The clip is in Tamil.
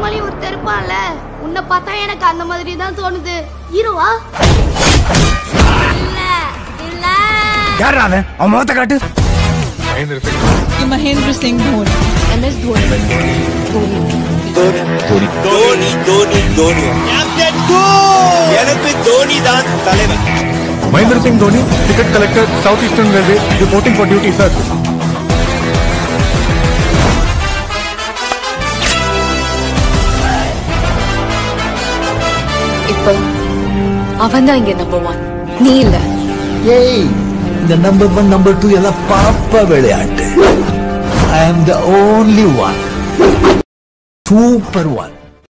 சினிமாலயும் ஒருத்தர் இருப்பான்ல, உன்னை பார்த்தா எனக்கு அந்த மாதிரி தான் தோணுது. ஹீரோவா? இல்ல இல்ல. யாரா அவன்? அவன் முகத்தை காட்டு. Mahendra Singh Dhoni. MS Dhoni. Dhoni Dhoni Dhoni captain cool. எனக்கு தோனி தான் தலைவர். Mahendra Singh Dhoni, ticket collector, south eastern railway, reporting for duty sir. இப்போ அவன் தான் இங்க நம்பர் 1, நீ இல்ல. ஏய், இந்த நம்பர் 1 நம்பர் 2 எல்லாம் பாப்பா விளையாட்டு. I am the only one, super one.